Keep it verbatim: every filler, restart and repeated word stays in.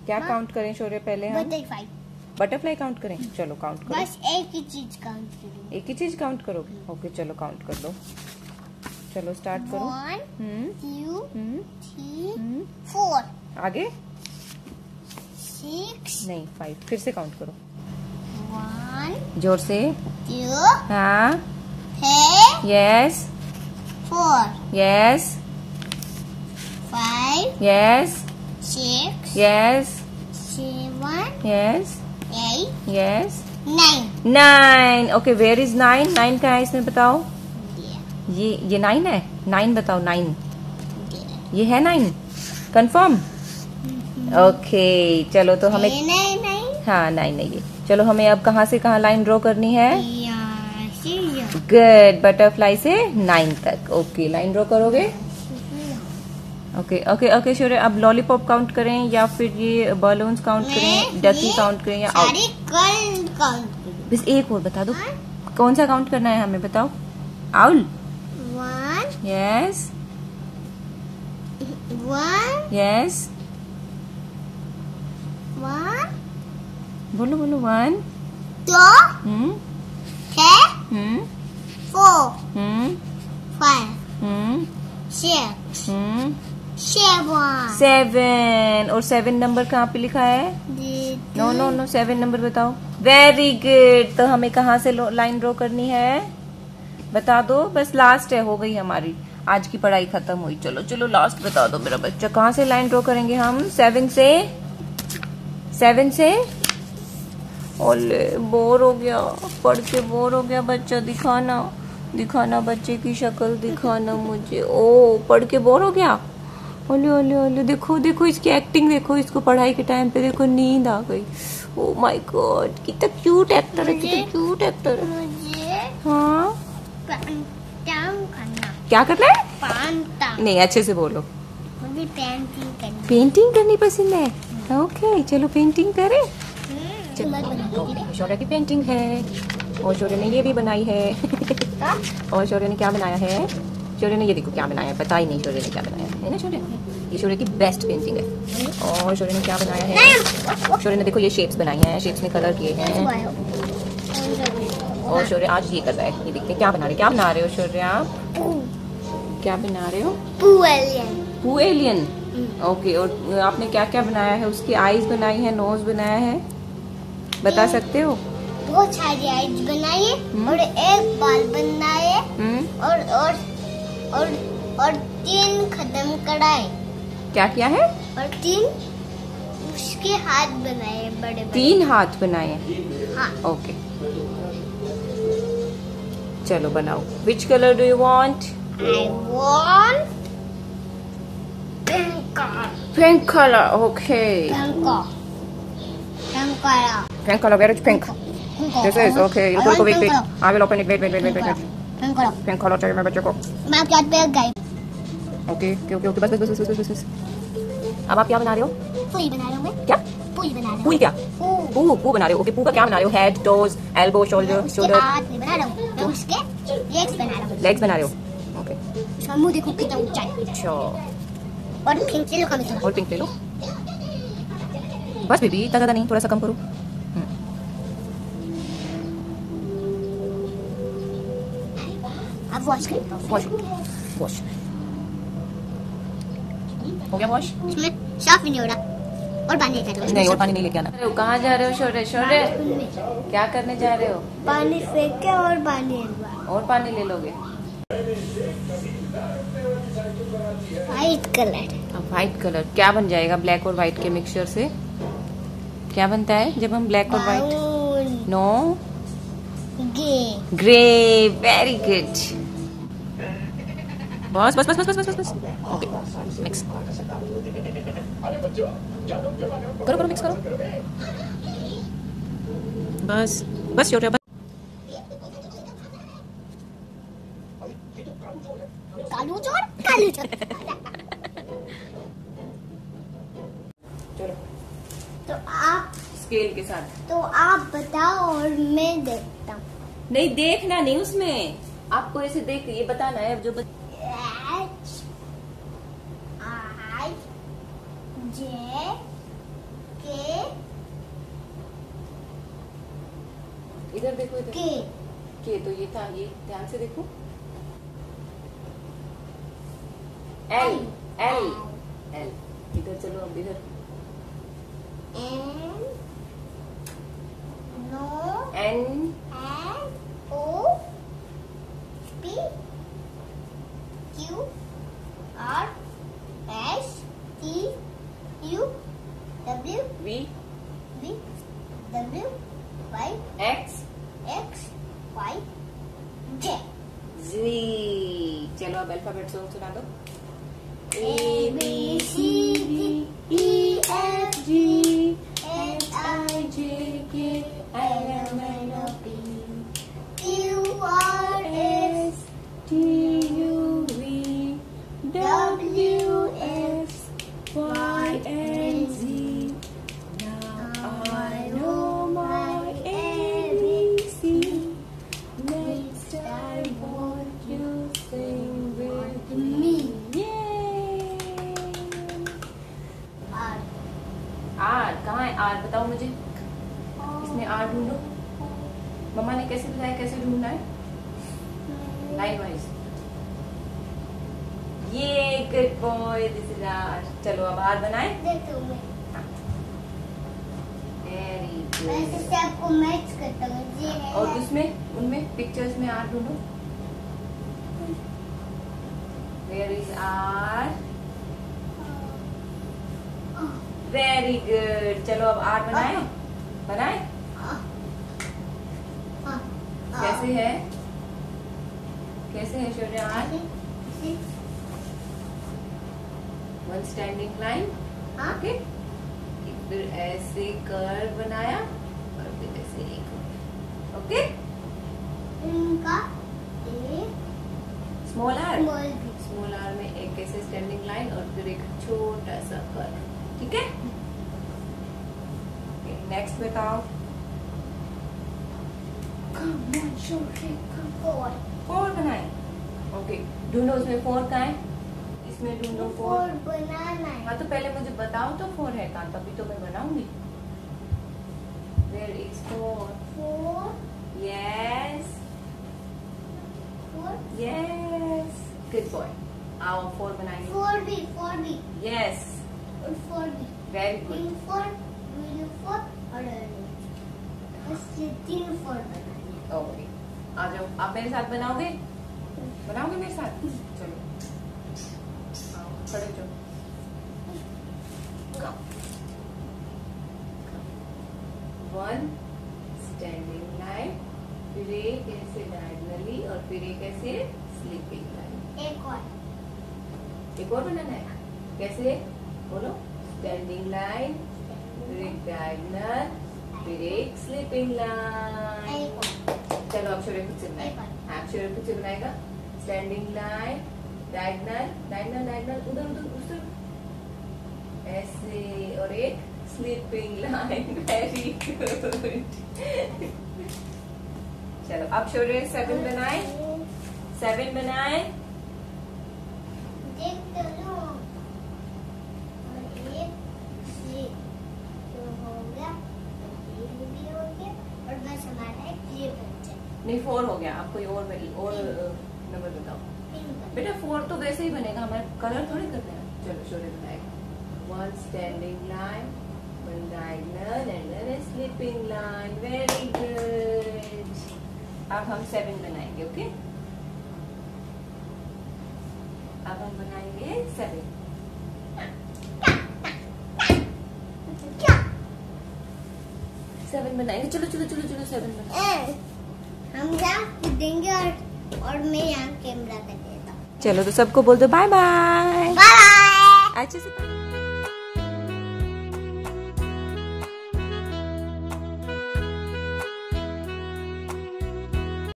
क्या काउंट करें शौर्य पहले हम? बटरफ्लाई। बटरफ्लाई काउंट करें? चलो काउंट करो। बस एक ही चीज काउंट करूँ। एक ही चीज काउंट करोगे? ओके चलो काउंट कर लो। चलो स्टार्ट करो। One, hmm two, hmm three, hmm four, आगे सिक्स, नहीं, फाइव। फिर से काउंट करो वन, जोर से। टू, हाँ, three, yes four, yes five, yes six, yes seven, yes eight, yes nine. Nine. Okay, where is nine? Nine कहाँ है इसमें बताओ? ये ये नाइन है? नाइन बताओ, नाइन ये है नाइन? कंफर्म? ओके चलो तो हमें नहीं नहीं नहीं, हाँ नाइन है ये। चलो हमें अब कहाँ से कहाँ लाइन ड्रॉ करनी है? यहाँ से यहाँ। गुड, बटरफ्लाई से नाइन तक। ओके लाइन ड्रॉ करोगे? ओके ओके ओके शौर्य, अब लॉलीपॉप काउंट करें या फिर ये बलून्स काउंट करें, डकी काउंट करें या आउट? सारी कल काउंट। बस एक और बता दो, कौन सा काउंट करना है हमें बताओ? Owl? One, yes one, yes one, बोलो बोलो। One, two, hmm three, hmm four, hmm five, hmm six, hmm seven. Seven. और सेवन नंबर कहाँ पे लिखा है? No no no no, seven number बताओ। Very good. तो हमें कहाँ से लाइन ड्रॉ करनी है बता दो? बस लास्ट है, हो गई हमारी आज की पढ़ाई खत्म हुई। चलो चलो लास्ट बता दो मेरा बच्चा, कहाँ से लाइन ड्रॉ करेंगे हम? सेवन से? सेवन से? ओले बोर हो गया, पढ़ के बोर हो गया बच्चा। दिखाना दिखाना बच्चे की शक्ल दिखाना मुझे। ओ पढ़ के बोर हो गया। ओले ओले ओले, देखो देखो इसकी एक्टिंग देखो, इसको पढ़ाई के टाइम पे देखो नींद आ गई। ओ माय गॉड, कितना क्यूट एक्टर है, कितना क्यूट एक्टर है। मुझे हाँ पेंटिंग करना। क्या करना है? पेंटिंग। नहीं अच्छे से बोलो। मुझे पेंटिंग करनी। पेंटिंग करनी पसंद है? ओके चलो पेंटिंग करें। हम्म, शौर्य की पेंटिंग है और शौर्य ने ये भी बनाई है। और शौर्य ने क्या बनाया है? शौर्य ने ये देखो क्या बनाया है, पता ही नहीं शौर्य ने क्या बनाया है ना शौर्य? ये शौर्य की बेस्ट पेंटिंग है। और शौर्य ने क्या बनाया है? शौर्य ने देखो ये शेप्स बनाई हैं, शेप्स में कलर किए हैं। और शौर्य आज ये कर रहा है, ये देखते हैं क्या बना रहे क्या बना रहे हो शौर्य आप? क्या बना रहे हो? पुएलियन। पुएलियन। ओके, और आपने क्या क्या बनाया है? उसकी आईज बनाई है, नोज बनाया है, बता सकते हो? बहुत सारी आइज बनाई और एक बाल बनाए और और और और तीन खत्म कढ़ाए। क्या किया है? और तीन उसके हाथ बनाए, बड़े बड़े तीन हाथ बनाए हैं। हाँ। ओके चलो बनाओ। Which colour do you want? I want pink colour. Pink colour. Okay pink pink colour. Pink colour, where is pink? This is okay. You go wait wait. I will open it. Wait wait wait wait wait. Pink colour. Pink colour चाहिए मेरे बच्चे को। मैं क्या पे गई? Okay okay okay, बस बस बस बस बस बस। अब आप क्या बना रहे हो? पुई बना रहा हूँ मैं। क्या? पुई बना रहा हूँ। पुई क्या? पू। पू पू बना रहे हो? ओके, पू का क्या बना रहे हो? हेड, टोज, एल्बो, शोल्डर, उसके शोल्डर, हाथ में बना रहा हूँ। मैं उसके लेग्स बना रहा हूँ। लेग्स बना रहे हो? ओके उसका मुंह देखो कितना ऊंचा है। अच्छा, और पिंक ले लो कम से और पिंक ले लो। बस बेबी, इतना ज़्यादा नहीं, थोड़ा सा कम करो। अब वॉश करो। वॉश वॉश हो गया वॉश? इसमें साफ भी नहीं हो रहा और पानी लेकर नहीं, और पानी नहीं लेके आना। कहाँ जा रहे हो शौर्य? शौर्य क्या करने जा रहे हो? पानी फेंक के और पानी और पानी ले लोगे? White colour. अब व्हाइट कलर क्या बन जाएगा ब्लैक और व्हाइट के मिक्सचर से? क्या बनता है जब हम ब्लैक और white? No, grey. Grey. Very good. बस बस बस बस बस बस बस। ओके मिक्स करो करो, मिक्स करो। बस बस शौर्य बस। कालू चोर, कालू चोर। चलो तो आप स्केल के साथ। तो आप बताओ और मैं देखता हूँ। नहीं देखना नहीं, उसमें आपको ऐसे देख ये बताना है जो बत... H I J इधर देखो, इधर के के तो ये था, ये ध्यान से देखो। एल एल एल इधर चलो, अब इधर N no N N O P Q R S T U W V V W Y X X Y J G. चलो अब अल्फाबेट सॉन्ग सुना दो। A B C D E F G H I J K L M N O P Q R S T U V W X Y and Z. Now I know my A B C. Next I want you sing with me. R R कहाँ है? Are बताओ मुझे, इसमें are ढूंढो। मम्मा ने कैसे बताया कैसे ढूंढना है? Line wise. ये good boy, this is R. चलो अब आर बनाए। देखो मैं वेरी मैं गुड। इससे आपको मैच करता हूँ ये है और उसमें उनमें पिक्चर्स में आर ढूंढो। Where is R? Very good. चलो अब आर बनाए, बनाए। कैसे है, कैसे है Shaurya R? One standing line, okay. फिर ऐसे कर्व बनाया और फिर ऐसे एक, ओके। इनका स्मॉल आर, स्मॉल भी स्मॉल आर में एक ऐसे स्टैंडिंग लाइन और फिर एक छोटा सा कर्व, ठीक है। नेक्स्ट बताओ। फोर फोर बनाए, ओके। ढूंढो उसमें फोर कहाँ है, इसमें ढूंढो फोर। फोर बनाना है हाँ तो पहले मुझे बताओ तो फोर है कहाँ, तभी तो मैं बनाऊंगी। Where is four? Four Yes, four yes. Good boy. आओ फोर बनाएंगे। फोर भी फोर भी Yes, और फोर भी very good. तीन फोर वीडियो फोर और बस ये तीन फोर बनानी है। ओके, आ जाओ। आप मेरे साथ बनाओगे, बनाओगे मेरे साथ? चलो आओ, खड़े हो जाओ। वन स्टैंडिंग लाइन, फिर एक ऐसे डायगनली और फिर एक ऐसे स्लीपिंग लाइन। एक और एक और बनाना है, कैसे बोलो? स्टैंडिंग लाइन, फिर एक डायगनल, फिर एक स्लीपिंग लाइन। एक और चलो अब शौर्य खुद से बनाए। एक और हाँ शौर्य खुद से बनाएगा। Standing line, diagonal, diagonal, diagonal, उधर उधर उधर ऐसे, और एक स्लीपिंग लाइन। Very good. चलो अब शौर्य सेवन बनाए, सेवन बनाए। देख तो लो और एक ये तो हो गया, ये भी हो गया और बस हमारा एक ये बच जाए। नहीं फोर हो गया। आप कोई और और नंबर बताओ बेटा। फोर तो वैसे ही बनेगा, हमारे कलर थोड़ी करना है। चलो शौर्य बनाएगा। One standing line, one diagonal and then a sleeping line. Very good. अब हम सेवन बनाएंगे, ओके। अब हम बनाएंगे सेवन। सेवन बनाएंगे। चलो चलो चलो चलो सेवन बनाएंगे। हम यहाँ देंगे और और मैं यहाँ कैमरा कर देता हूँ। चलो तो सबको बोल दो बाय बाय। Bye bye. अच्छे से